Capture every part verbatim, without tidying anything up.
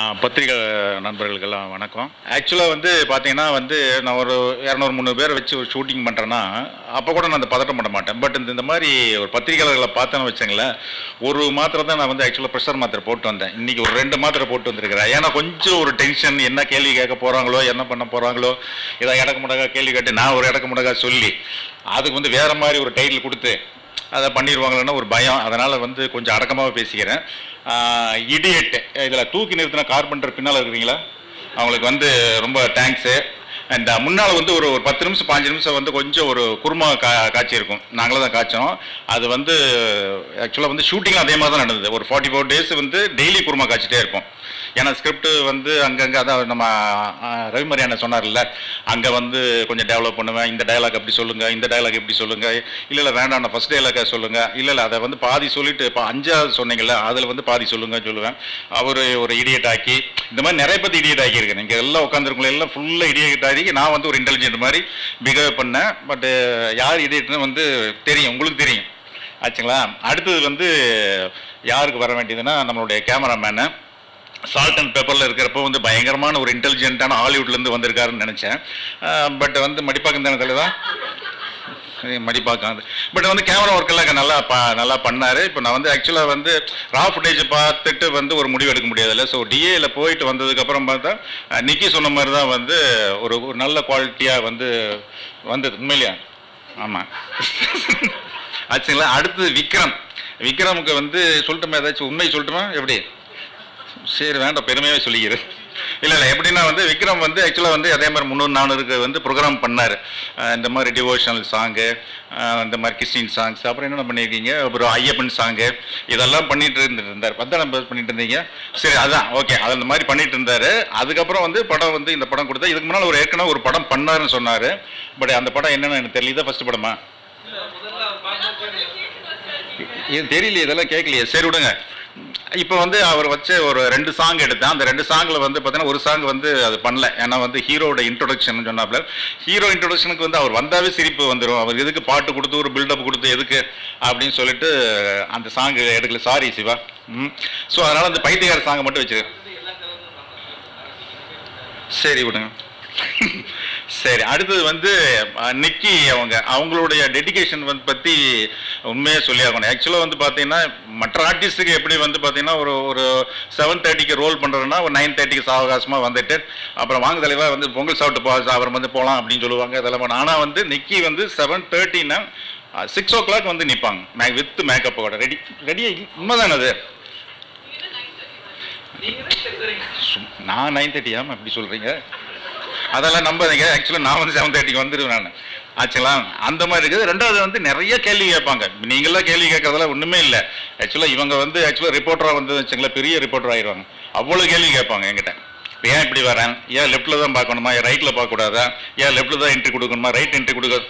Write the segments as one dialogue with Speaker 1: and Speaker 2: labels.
Speaker 1: பத்திரிகை நண்பர்களுக்கெல்லாம் வணக்கம். ஆக்சுவலாக வந்து பார்த்தீங்கன்னா வந்து நான் ஒரு இரநூறு முந்நூறு பேரை வச்சு ஒரு ஷூட்டிங் பண்ணுறேன்னா அப்போ கூட நான் அந்த பதட்டம் பண்ண மாட்டேன். பட் இந்த இந்த மாதிரி ஒரு பத்திரிகையாளர்களை பார்த்தேன்னு வச்சுங்களேன், ஒரு மாத்திரை தான் நான் வந்து ஆக்சுவலாக ப்ரெஷர் மாத்திரை போட்டு வந்தேன். இன்றைக்கி ஒரு ரெண்டு மாத்திரை போட்டு வந்திருக்கிறேன். ஏன்னா கொஞ்சம் ஒரு டென்ஷன், என்ன கேள்வி கேட்க போகிறாங்களோ, என்ன பண்ண போகிறாங்களோ, இதை இடக்க முடக்கா கேள்வி கேட்டு நான் ஒரு இடக்க முடக்கா சொல்லி அதுக்கு வந்து வேறு மாதிரி ஒரு டைட்டில் கொடுத்து அதை பண்ணிடுவாங்களேன்னு ஒரு பயம். அதனால் வந்து கொஞ்சம் அடக்கமாக பேசிக்கிறேன். இடியட் இதில் தூக்கி நிறுத்தின கார்பெண்டர் பின்னால் இருக்கிறீங்களா, அவங்களுக்கு வந்து ரொம்ப தேங்க்ஸு. அண்ட் முன்னால் வந்து ஒரு ஒரு பத்து நிமிஷம் பாஞ்சு நிமிஷம் வந்து கொஞ்சம் ஒரு குருமா கா காய்ச்சி இருக்கும், நாங்களும் தான் காய்ச்சோம். அது வந்து ஆக்சுவலாக வந்து ஷூட்டிங்கும் அதே மாதிரி தான் நடந்தது. ஒரு ஃபார்ட்டி ஃபோர் டேஸ் வந்து டெய்லி குருமா காய்ச்சிட்டே இருப்போம். ஏன்னா ஸ்கிரிப்ட் வந்து அங்கங்கே அதான் நம்ம ரவிமரி அண்ணன் சொன்னார்ல, அங்கே வந்து கொஞ்சம் டெவலப் பண்ணுவேன். இந்த டயலாக் அப்படி சொல்லுங்கள், இந்த டயலாக் எப்படி சொல்லுங்கள், இல்லை இல்லை வேண்டாம் நான் ஃபஸ்ட் டயலாக்காக சொல்லுங்கள், இல்லை இல்லை அதை வந்து பாதி சொல்லிவிட்டு இப்போ அஞ்சாவது சொன்னீங்கல்ல அதில் வந்து பாதி சொல்லுங்கள் சொல்லுவேன். அவர் ஒரு இடியட் ஆக்கி இந்த மாதிரி நிறைய பற்றி இடியட் ஆக்கியிருக்கேன். நீங்கள் எல்லாம் உட்காந்துருக்கோம் எல்லாம் ஃபுல்லாக இடியட் ஆகி நான் வந்து ஒரு இன்டெலிஜென்ட் மாதிரி பிஹேவ் பண்ணேன். பட்டு யார் இடியட்னு வந்து தெரியும், உங்களுக்கு தெரியும் ஆச்சுங்களா. அடுத்தது வந்து யாருக்கு வர வேண்டியதுன்னா நம்மளுடைய கேமராமேனு. சால்ட் அண்ட் பேப்பரில் இருக்கிறப்போ வந்து பயங்கரமான ஒரு இன்டெலிஜென்ட்டான ஹாலிவுட்லேருந்து வந்திருக்காருன்னு நினச்சேன். பட் வந்து மடிப்பாக்கம் தானத்தில் தான் மடிப்பாக்கம். பட் வந்து கேமரா ஒர்க்கெல்லாம் நல்லா ப நல்லா பண்ணார். இப்போ நான் வந்து ஆக்சுவலாக வந்து ரா ஃபுட்டேஜ் பார்த்துட்டு வந்து ஒரு முடிவு எடுக்க முடியாதுல்ல. ஸோ டிஏயில் போயிட்டு வந்ததுக்கப்புறம் பார்த்தா நிக்கி சொன்ன மாதிரி தான் வந்து ஒரு ஒரு நல்ல குவாலிட்டியாக வந்து வந்தது உண்மையிலையா. ஆமாம் ஆச்சுங்களா. அடுத்தது விக்ரம். விக்ரமுக்கு வந்து சொல்லிட்டோமே, ஏதாச்சும் உண்மை சொல்லிட்டோமா எப்படி? சரி வேண்டாம், பெருமையாக சொல்லிக்கிறேன். இல்லை இல்லை எப்படின்னா வந்து விக்ரம் வந்து ஆக்சுவலாக வந்து அதே மாதிரி முந்நூறு நானூறுக்கு வந்து ப்ரோக்ராம் பண்ணார். இந்த மாதிரி டிவோஷனல் சாங்கு, இந்த மாதிரி கிறிஸ்டின் சாங்ஸ், அப்புறம் என்னென்ன பண்ணியிருக்கீங்க, அப்புறம் ஐயப்பன் சாங்கு, இதெல்லாம் பண்ணிட்டு இருந்துட்டு இருந்தார். பத்தா நம்ம பண்ணிட்டு இருந்தீங்க. சரி அதான் ஓகே, அது அந்த மாதிரி பண்ணிட்டு இருந்தார். அதுக்கப்புறம் வந்து படம் வந்து இந்த படம் கொடுத்தா, இதுக்கு முன்னால் ஒரு ஏற்கனவே ஒரு படம் பண்ணாருன்னு சொன்னார். பட் அந்த படம் என்னென்னு எனக்கு தெரியல. இதான் ஃபஸ்ட்டு படமா இது தெரியலையே, இதெல்லாம் கேட்கலையே. சரி விடுங்க. இப்போ வந்து அவர் வச்சு ஒரு ரெண்டு சாங் எடுத்தேன். அந்த ரெண்டு சாங்கில் வந்து பார்த்தீங்கன்னா ஒரு சாங் வந்து அது பண்ணல. ஏன்னா வந்து ஹீரோட இன்ட்ரொடக்ஷன் சொன்னாப்புல, ஹீரோ இன்ட்ரொடக்ஷனுக்கு வந்து அவர் வந்தாவே சிரிப்பு வந்துடும். அவர் எதுக்கு பாட்டு கொடுத்து ஒரு பில்டப் கொடுத்து எதுக்கு அப்படின்னு சொல்லிட்டு அந்த சாங் எடுக்கல. சாரி சிவா. ம் ஸோ அதனால் அந்த பைத்தியக்கார சாங்கை மட்டும் வச்சுருக்கேன். சரி விடுங்க. சரி அடுத்தது வந்து நிக்கி. அவங்க அவங்களுடைய டெடிகேஷன் வந்து பற்றி உண்மையாக சொல்லி ஆகணும். ஆக்சுவலாக வந்து பார்த்தீங்கன்னா மற்ற ஆர்டிஸ்ட்டுக்கு எப்படி வந்து பார்த்தீங்கன்னா ஒரு ஒரு செவன் தேர்ட்டிக்கு ரோல் பண்ணுறதுன்னா ஒரு நைன் தேர்ட்டிக்கு சாவகாசமாக வந்துட்டு அப்புறம் வாங்க தலைவா வந்து பொங்கல் சாப்பிட்டு போ அப்புறம் வந்து போகலாம் அப்படின்னு சொல்லுவாங்க. இதெல்லாம் ஆனால் வந்து நிக்கி வந்து செவன் தேர்ட்டின்னா சிக்ஸ் ஓ கிளாக் வந்து நிற்பாங்க மே வித் மேக்கப்போட ரெடி ரெடியாக. உண்மைதானே அது? நான் நைன் தேர்ட்டியாம அப்படி சொல்கிறீங்க, அதெல்லாம் நம்பாதீங்க. ஆக்சுவலாக நான் வந்து செவன் தேர்ட்டிக்கு வந்துடுவேன் நான் ஆச்சுங்களா. அந்த மாதிரி இருக்குது. ரெண்டாவது வந்து நிறைய கேள்வி கேட்பாங்க. நீங்களாம் கேள்வி கேட்கறதெல்லாம் ஒன்றுமே இல்லை. ஆக்சுவலாக இவங்க வந்து ஆக்சுவலாக ரிப்போர்ட்டராக வந்து வச்சுங்களேன், பெரிய ரிப்போர்ட்டர் ஆயிடுவாங்க. அவ்வளோ கேள்வி கேட்பாங்க என்கிட்ட. ஏன் இப்படி வரேன், ஏன் லெஃப்ட்டில் தான் பார்க்கணுமா, ஏன் ரைட்டில் பார்க்கக்கூடாதா, ஏன் லெஃப்ட்டில் தான் என்ட்ரி கொடுக்கணுமா, ரைட் என்ட்ரி கொடுக்க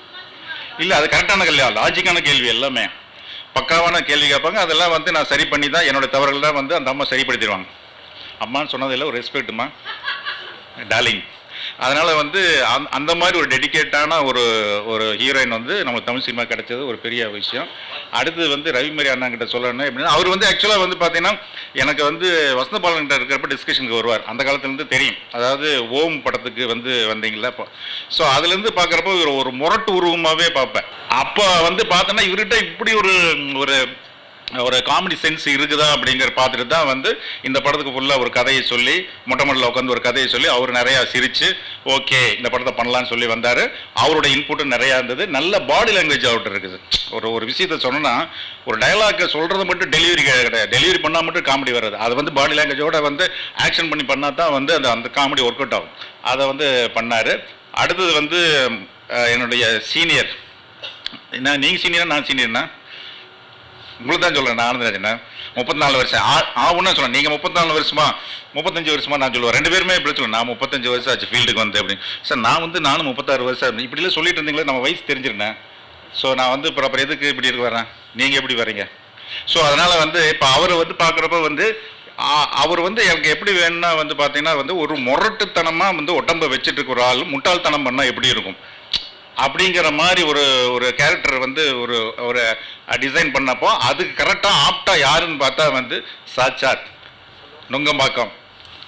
Speaker 1: இல்லை. அது கரெக்டான கேள்வி, லாஜிக்கான கேள்வி, எல்லாமே பக்காவான கேள்வி கேட்பாங்க. அதெல்லாம் வந்து நான் சரி பண்ணி தான் என்னோடய தவறுகள் தான் வந்து அந்த அம்மா சரிப்படுத்திடுவாங்க. அம்மான்னு சொன்னதில்லை, ஒரு ரெஸ்பெக்ட்டுமா டார்லிங். அதனால் வந்து அந் அந்த மாதிரி ஒரு டெடிக்கேட்டான ஒரு ஒரு ஹீரோயின் வந்து நம்மளுக்கு தமிழ் சினிமா கிடைச்சது ஒரு பெரிய விஷயம். அடுத்தது வந்து ரவிமரி அண்ணாங்கிட்ட சொல்லணும் எப்படின்னா, அவர் வந்து ஆக்சுவலாக வந்து பார்த்தீங்கன்னா எனக்கு வந்து வசந்தபாலன்கிட்ட இருக்கிறப்ப டிஸ்கஷனுக்கு வருவார். அந்த காலத்துலேருந்து தெரியும். அதாவது ஓம் படத்துக்கு வந்து வந்தீங்களா இப்போ. ஸோ அதுலேருந்து பார்க்குறப்போ ஒரு ஒரு முரட்டு உருவமாகவே பார்ப்பேன். அப்போ வந்து பார்த்தோன்னா இவர்கிட்ட இப்படி ஒரு ஒரு ஒரு காமெடி சென்ஸ் இருக்குதா அப்படிங்கிற பார்த்துட்டு தான் வந்து இந்த படத்துக்கு ஃபுல்லாக ஒரு கதையை சொல்லி மொட்டை மொட்டையில் உட்காந்து ஒரு கதையை சொல்லி அவர் நிறையா சிரித்து ஓகே இந்த படத்தை பண்ணலான்னு சொல்லி வந்தார். அவரோட இன்புட்டும் நிறையா இருந்தது. நல்ல பாடி லாங்குவேஜ் அவர்கிட்ட இருக்குது. ஒரு ஒரு விஷயத்தை சொன்னோன்னா ஒரு டயலாக்கை சொல்கிறது மட்டும் டெலிவரி கிடையாது, டெலிவரி பண்ணால் மட்டும் காமெடி வராது. அது வந்து பாடி லாங்குவேஜோட வந்து ஆக்ஷன் பண்ணி பண்ணால் தான் வந்து அந்த அந்த காமெடி ஒர்க் அவுட் ஆகும். அதை வந்து பண்ணார். அடுத்தது வந்து என்னுடைய சீனியர். என்ன நீங்கள் சீனியரா நான் சீனியர்னா உங்களுக்கு தான் சொல்கிறேன். நான் ஆனந்தராஜண்ணா முப்பத்தி நாலு வருஷம் ஆ ஆகுன்னா சொல்லுவேன். நீங்கள் முப்பத்தி நாலு வருஷமா முப்பத்தஞ்சு வருஷமா நான் சொல்லுவேன். ரெண்டு பேருமே இப்படி சொல்லுவேன். நான் முப்பத்தஞ்சு வருஷம் ஆச்சு ஃபீல்டுக்கு வந்து அப்படின்னு. சார் நான் வந்து நானும் முப்பத்தாறு வருஷம் இப்படிலாம் சொல்லிட்டு இருந்தீங்களே, நம்ம வயசு தெரிஞ்சிருந்தேன். ஸோ நான் வந்து இப்போ அப்புறம் எதுக்கு இப்படி இருக்கு வரேன், நீங்கள் எப்படி வரீங்க? ஸோ அதனால் வந்து இப்போ அவரை வந்து பார்க்குறப்ப வந்து அவர் வந்து எனக்கு எப்படி வேணும்னா வந்து பார்த்தீங்கன்னா வந்து ஒரு முரட்டுத்தனமாக வந்து உடம்பை வச்சுட்டு இருக்க ஒரு ஆள் முட்டாள்தனம் பண்ணால் எப்படி இருக்கும் அப்படிங்கிற மாதிரி ஒரு ஒரு கேரக்டர் வந்து ஒரு ஒரு டிசைன் பண்ணப்போ அதுக்கு கரெக்டாக ஆப்டா யாருன்னு பார்த்தா வந்து சாட்சாத் நுங்கம்பாக்கம்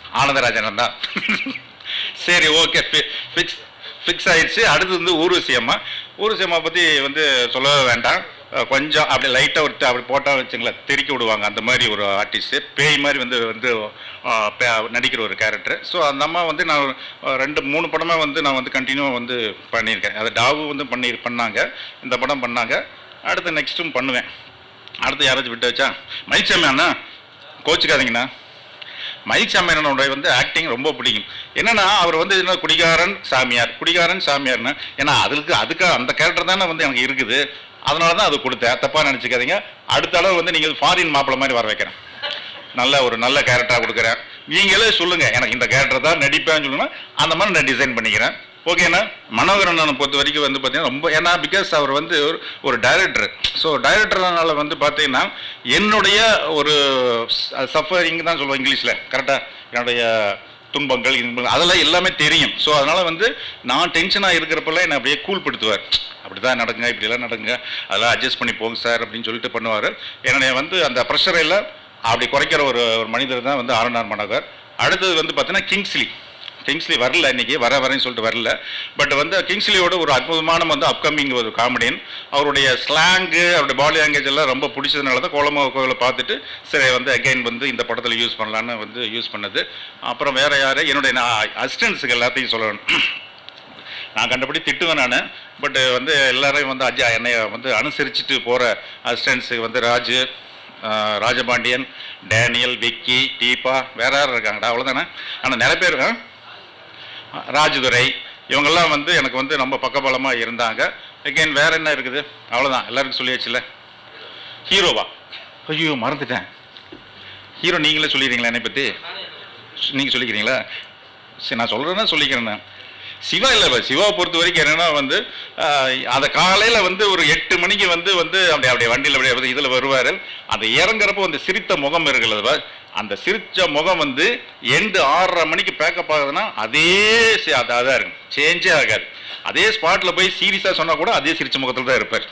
Speaker 1: ஆனந்தராஜன் தான். சரி, ஓகே, ஃபிக்ஸ் ஃபிக்ஸ் ஆயிடுச்சு. அடுத்து வந்து ஊர்வசி அம்மா. ஊர்வசி அம்மா பற்றி வந்து சொல்லவே வேண்டாம். கொஞ்சம் அப்படி லைட்டாக ஒரு அப்படி போட்டால் வச்சுங்களேன் தெறிக்க விடுவாங்க. அந்த மாதிரி ஒரு ஆர்டிஸ்ட்டு, பேய் மாதிரி வந்து வந்து நடிக்கிற ஒரு கேரக்டர். ஸோ அந்த அம்மா வந்து நான் ரெண்டு மூணு படமாக வந்து நான் வந்து கண்டினியூவாக வந்து பண்ணியிருக்கேன். அது டாவு வந்து பண்ணி பண்ணாங்க, இந்த படம் பண்ணாங்க, அடுத்து நெக்ஸ்ட்டும் பண்ணுவேன். அடுத்து யாராச்சும் விட்டு வச்சா மயில்சாமி அண்ணா கோச்சுக்காதீங்கண்ணா. மயில்சாமி அண்ணனுடைய வந்து ஆக்டிங் ரொம்ப பிடிக்கும். என்னன்னா அவர் வந்து என்ன குடிகாரன் சாமியார், குடிகாரன் சாமியார்னு, ஏன்னா அதுக்கு அதுக்கு அந்த கேரக்டர் தானே வந்து எனக்கு இருக்குது, அதனால தான் அது கொடுத்தேன். தப்பாக நினச்சிக்காதீங்க. அடுத்த அளவு வந்து நீங்கள் ஃபாரின் மாப்பிள்ளை மாதிரி வர வைக்கிறேன், நல்ல ஒரு நல்ல கேரக்டராக கொடுக்குறேன். நீங்களே சொல்லுங்கள் எனக்கு இந்த கேரக்டர் தான் நடிப்பேன்னு சொல்லுங்கள், அந்த மாதிரி நான் டிசைன் பண்ணிக்கிறேன். ஓகேண்ணா. மனோகரனை பொறுத்த வரைக்கும் வந்து பார்த்தீங்கன்னா ரொம்ப, ஏன்னா பிகாஸ் அவர் வந்து ஒரு ஒரு டைரக்டர். ஸோ டைரக்டர்னால வந்து பார்த்தீங்கன்னா என்னுடைய ஒரு சஃபரிங் தான் சொல்லுவோம் இங்கிலீஷில், கரெக்டாக என்னுடைய துன்பங்கள் இன்பங்கள் அதெல்லாம் எல்லாமே தெரியும். ஸோ அதனால் வந்து நான் டென்ஷனாக இருக்கிறப்பெல்லாம் என்னை அப்படியே கூல்படுத்துவார். அப்படி தான் நடக்குங்க, இப்படிலாம் நடக்குங்க, அதெல்லாம் அட்ஜஸ்ட் பண்ணி போங்க சார் அப்படின்னு சொல்லிட்டு பண்ணுவார். என்னுடைய வந்து அந்த ப்ரெஷரை எல்லாம் அப்படி குறைக்கிற ஒரு ஒரு மனிதர் தான் வந்து ஆர்.என்.ஆர். மனோகர். அடுத்தது வந்து பார்த்தீங்கன்னா கிங்ஸ்லி. கிங்ஸ்லி வரல இன்றைக்கி, வர வரேன்னு சொல்லிட்டு வரல. பட் வந்து கிங்ஸ்லியோட ஒரு அற்புதமான வந்து அப்கமிங் ஒரு காமெடியன். அவருடைய ஸ்லாங்கு, அவருடைய பாடி லாங்குவேஜ் எல்லாம் ரொம்ப பிடிச்சதுனால தான் கோலமா கோவிலை பார்த்துட்டு சரி வந்து அகைன் வந்து இந்த படத்தில் யூஸ் பண்ணலான்னு வந்து யூஸ் பண்ணது. அப்புறம் வேறு யார், என்னுடைய நான் அசிஸ்டன்ஸுக்கு எல்லாத்தையும் சொல்லணும். நான் கண்டபடி திட்டுவேன் நான், பட் வந்து எல்லாரையும் வந்து அஜா என்னை வந்து அனுசரிச்சுட்டு போகிற அசிஸ்டன்ஸுக்கு வந்து ராஜு, ராஜபாண்டியன், டேனியல், விக்கி, டீப்பா, வேற யாரும் இருக்காங்கடா, அவ்வளோதானே. ஆனால் நிறைய பேர், ராஜதுரை, இவங்கெல்லாம் வந்து எனக்கு வந்து ரொம்ப பக்கபலமாக இருந்தாங்க. அகெயின் வேற என்ன இருக்குது, அவ்வளோதான், எல்லாருக்கும் சொல்லியாச்சுல. ஹீரோவா, ஐயோ மறந்துட்டேன். ஹீரோ நீங்களே சொல்லிடுறீங்களா என்னை பற்றி? நீங்கள் சொல்லிக்கிறீங்களா? சரி, நான் சொல்கிறேன்னா சொல்லிக்கிறேன். சிவா இல்லை, சிவாவை பொறுத்த வரைக்கும் என்னென்னா வந்து அதை காலையில் வந்து ஒரு எட்டு மணிக்கு வந்து வந்து அப்படியே அப்படியே வண்டியில் அப்படியே இதில் வருவார். அந்த இறங்குறப்போ அந்த சிரித்த முகம் இருக்குல்ல, அந்த சிரித்த முகம் வந்து எண்டு ஆறரை மணிக்கு பேக்கப் ஆகுதுன்னா அதே அதாக தான் இருக்கும், சேஞ்சே ஆகாது. அதே ஸ்பாட்டில் போய் சீரியஸாக சொன்னால் கூட அதே சிரித்த முகத்தில் தான் இருப்பார்.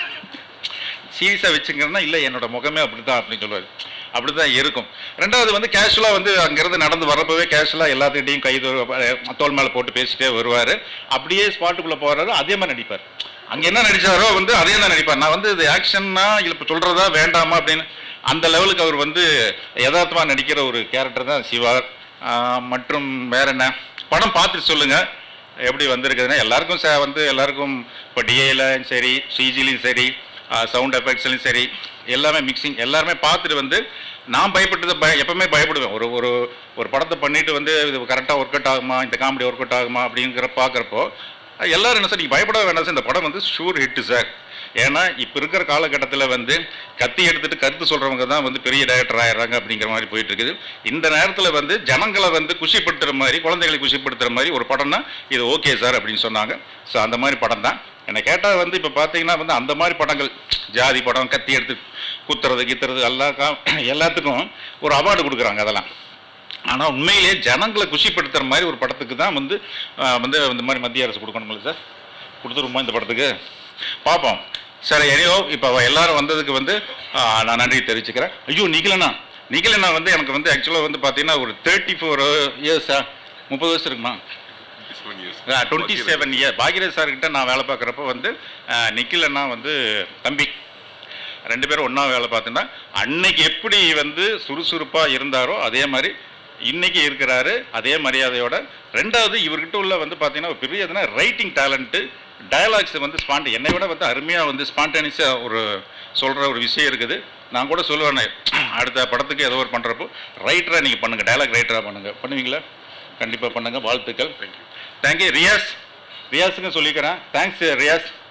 Speaker 1: சீரியஸாக வச்சுங்கன்னா இல்லை என்னோட முகமே அப்படி தான் அப்படின்னு சொல்லுவார். அப்படி தான் இருக்கும். ரெண்டாவது வந்து கேஷுவலாக வந்து அங்கேருந்து நடந்து வரப்போவே கேஷுவலாக எல்லாத்துக்கிட்டையும் கை தோல் மேலே போட்டு பேசிட்டே வருவார். அப்படியே ஸ்பாட்டுக்குள்ளே போகிறாரு, அதே மாதிரி நடிப்பார். அங்கே என்ன நடித்தாரோ வந்து அதே தான் நடிப்பார். நான் வந்து இது ஆக்ஷன்னா இல்லை இப்போ சொல்கிறதா வேண்டாமா அப்படின்னு அந்த லெவலுக்கு அவர் வந்து யதார்த்தமாக நடிக்கிற ஒரு கேரக்டர் தான் சிவா. மற்றும் வேற என்ன படம் பார்த்துட்டு சொல்லுங்கள் எப்படி வந்திருக்குதுன்னா, எல்லாருக்கும் ச வந்து எல்லாருக்கும் இப்போ டிஏலையும் சரி, சிஜிலையும் சரி, சவுண்ட் எஃபெக்ட்ஸ்லையும் சரி, எல்லாமே மிக்சிங் எல்லாருமே பார்த்துட்டு வந்து நான் பயப்பட்டதை பய எப்பவுமே பயப்படுவேன். ஒரு ஒரு ஒரு படத்தை பண்ணிட்டு வந்து இது கரெக்டாக ஒர்க் அவுட் ஆகுமா, இந்த காமெடி ஒர்க் அவுட் ஆகுமா அப்படிங்கிற பார்க்குறப்போ எல்லாரும் என்ன சார் நீங்கள் பயப்பட வேண்டாம் சார், இந்த படம் வந்து ஷூர் ஹிட்டு சார். ஏன்னா இப்போ இருக்கிற காலகட்டத்தில் வந்து கத்தி எடுத்துகிட்டு கருத்து சொல்கிறவங்க தான் வந்து பெரிய டைரக்டர் ஆகிடுறாங்க அப்படிங்கிற மாதிரி போயிட்டு இருக்குது. இந்த நேரத்தில் வந்து ஜனங்களை வந்து குஷிப்படுத்துகிற மாதிரி, குழந்தைகளை குஷிப்படுத்துகிற மாதிரி ஒரு படம்னா இது ஓகே சார் அப்படின்னு சொன்னாங்க. ஸோ அந்த மாதிரி படம் தான். என்னை கேட்டால் வந்து இப்போ பார்த்தீங்கன்னா வந்து அந்த மாதிரி படங்கள், ஜாதி படம், கத்தி எடுத்து குத்துறது கித்துறது எல்லா கா எல்லாத்துக்கும் ஒரு அவார்டு கொடுக்குறாங்க அதெல்லாம். ஆனால் உண்மையிலேயே ஜனங்களை குஷிப்படுத்துகிற மாதிரி ஒரு படத்துக்கு தான் வந்து வந்து இந்த மாதிரி மத்திய அரசு கொடுக்கணுங்களா சார்? கொடுத்துருமா இந்த படத்துக்கு? பார்ப்போம் சார். எனியோ இப்போ எல்லாரும் வந்ததுக்கு வந்து நான் நன்றி தெரிவிச்சுக்கிறேன். ஐயோ நிகழண்ணா, நிகழண்ணா வந்து எனக்கு வந்து ஆக்சுவலாக வந்து பார்த்தீங்கன்னா ஒரு தேர்ட்டி ஃபோர் இயர்ஸா முப்பது வருஷம் இருக்குமா, டுவெண்ட்டி செவன் இயர் பாக்யராஜ் சார்கிட்ட நான் வேலை பார்க்குறப்போ வந்து நிக்கில் அண்ணா வந்து தம்பி ரெண்டு பேரும் ஒன்றா வேலை பார்த்தோன்னா அன்னைக்கு எப்படி வந்து சுறுசுறுப்பாக இருந்தாரோ அதே மாதிரி இன்றைக்கி இருக்கிறாரு, அதே மரியாதையோட. ரெண்டாவது இவர்கிட்ட உள்ள வந்து பார்த்தீங்கன்னா பெரிய எதுனா ரைட்டிங் டேலண்ட்டு, டயலாக்ஸ் வந்து ஸ்பாண்ட் என்னை விட வந்து அருமையாக வந்து ஸ்பான்டேனியஸாக ஒரு சொல்கிற ஒரு விஷயம் இருக்குது. நான் கூட சொல்லுவேன் அடுத்த படத்துக்கு ஏதோ ஒரு பண்ணுறப்போ ரைட்டராக நீங்கள் பண்ணுங்கள், டயலாக் ரைட்டராக பண்ணுங்கள். பண்ணுவீங்களா? கண்டிப்பாக பண்ணுங்கள். வாழ்த்துக்கள். தேங்க்யூ. தேங்க்யூ. ரியாஸ், ரியாஸுங்க சொல்லிக்கிறேன். தேங்க்ஸ் ரியாஸ்.